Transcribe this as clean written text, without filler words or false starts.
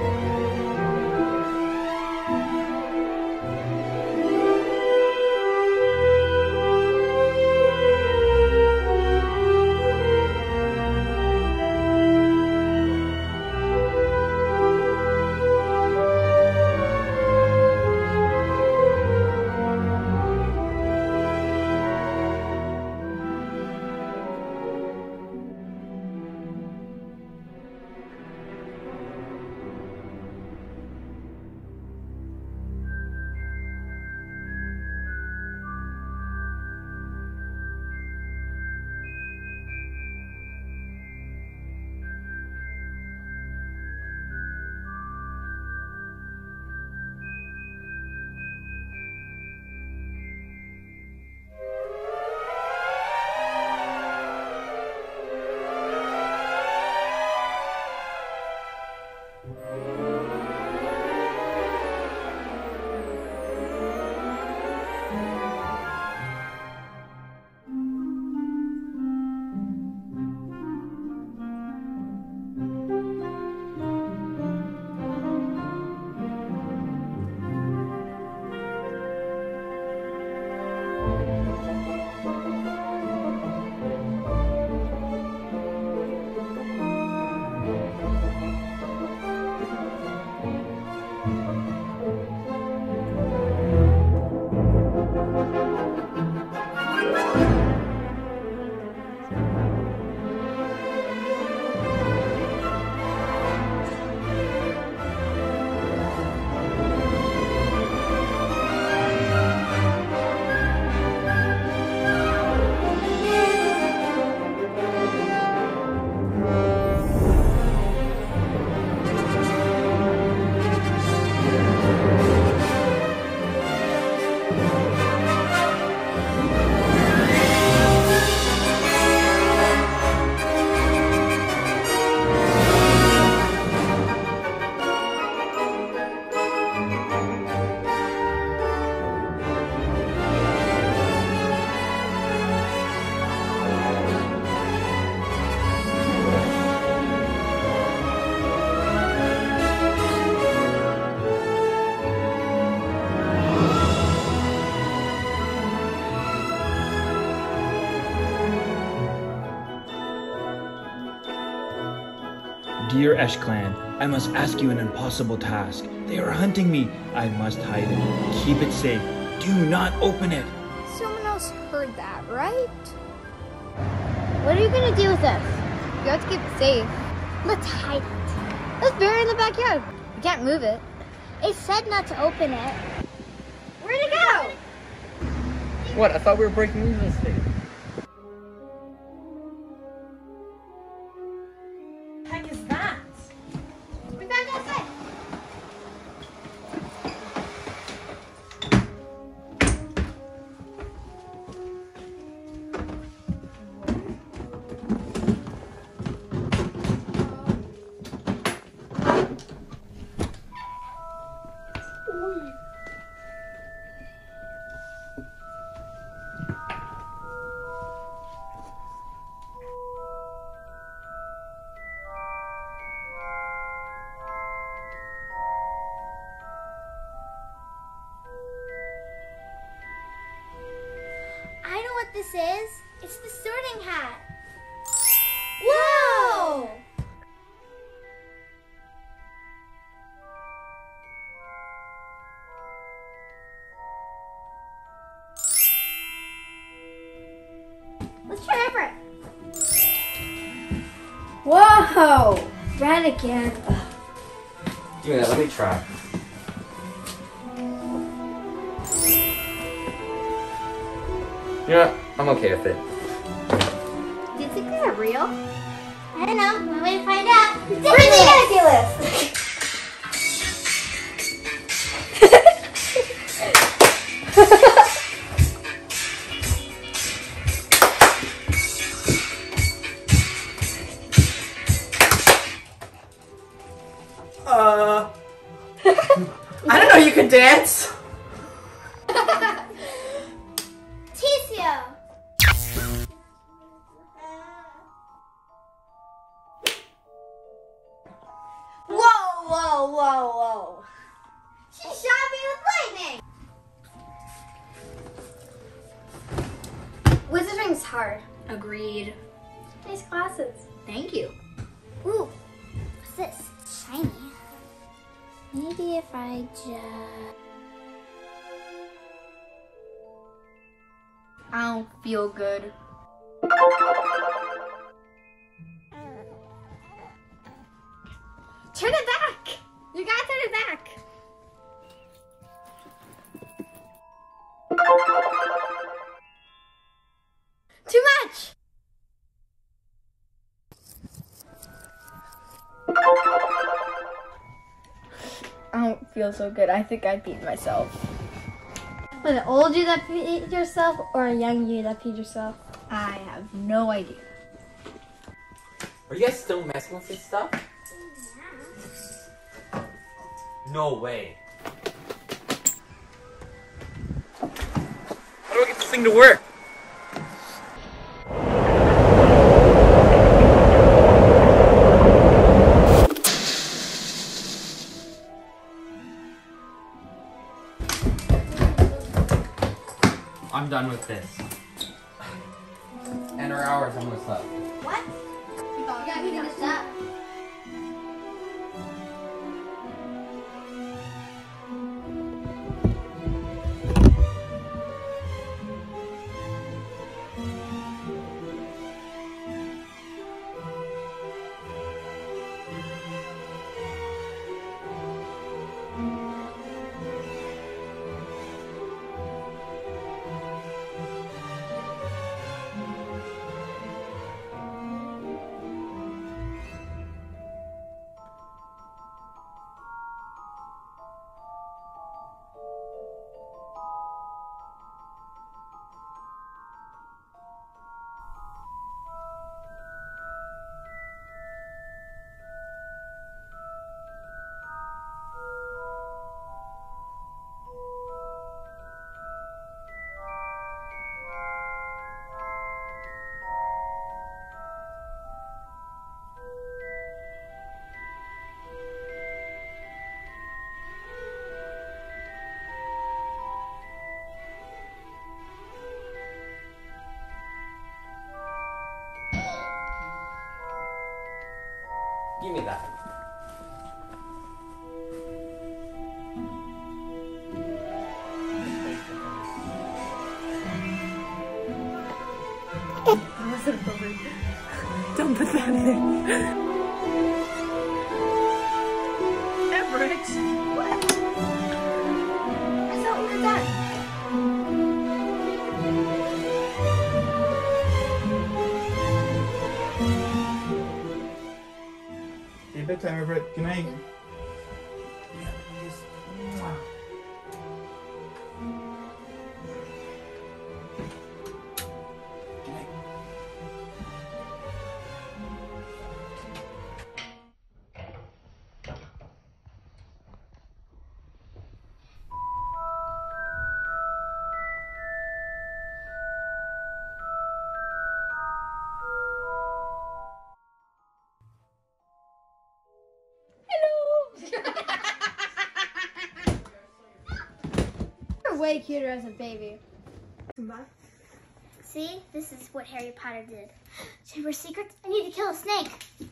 Dear Esch clan, I must ask you an impossible task. They are hunting me. I must hide it. Keep it safe. Do not open it. Someone else heard that, right? What are you gonna do with this? You have to keep it safe. Let's hide it. Let's bury it in the backyard. We can't move it. It said not to open it. Where'd it go? What? I thought we were breaking into this thing. What the heck is that? We found it outside. I know what this is. It's the sorting hat. Whoa! Let's try it for it. Whoa! Red again. Ugh. Yeah, let me try. Yeah, I'm okay with it. Do you think they're real? I don't know. One way to find out. Ridiculous! I don't know you could dance. Whoa! whoa, whoa, whoa. She shot me with lightning. Wizarding's hard. Agreed. Nice glasses. Thank you. Ooh, what's this? Shiny. Maybe if I just... I don't feel good. Turn it back! You gotta turn it back! Too much! I don't feel so good. I think I beat myself. Was it old you that peed yourself or a young you that peed yourself? I have no idea. Are you guys still messing with this stuff? No way. How do I get this thing to work? I'm done with this. And our hour's almost up. What? You gotta finish that. Give me that. Don't put that in. Everett! What? I thought we were done. Hey, bedtime, Everett. Good night. You're way cuter as a baby. See, this is what Harry Potter did. Chamber secrets? I need to kill a snake.